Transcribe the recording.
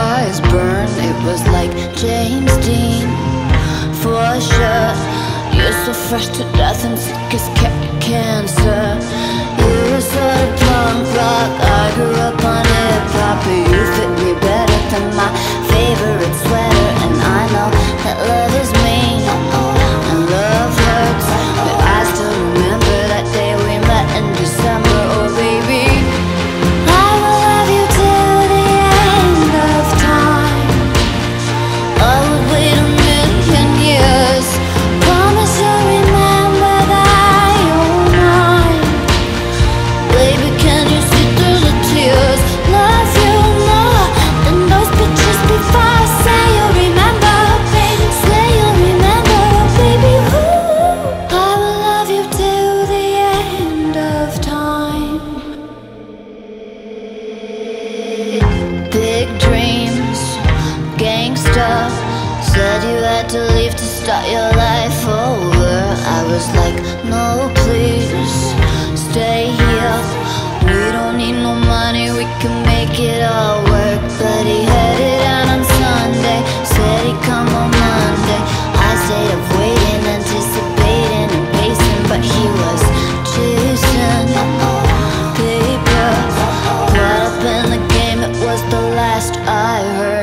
eyes burn. It was like James Dean, for sure. You're so fresh to death and sick as cancer. You were sort of punk rock, I grew up on hip-hop, but you fit me better than my favorite sweater. And I know that love is mean and love hurts, but I still remember that day we met in December. Oh baby, I will love you till the end of time. I would wait a million years. Promise you'll remember that you're mine. Baby, can you see through the tears? Love you more than those pictures before. Say you'll remember, baby. Say you'll remember, baby. Ooh, I will love you till the end of time. Big dreams, gangster. Said you had to leave to start your life over. I was like, no please, stay here. We don't need no money, we can make it all work. But he headed out on Sunday, said he'd come on Monday. I stayed up waiting, anticipating and pacing, but he was chasing paper. Caught up in the game, it was the last I heard.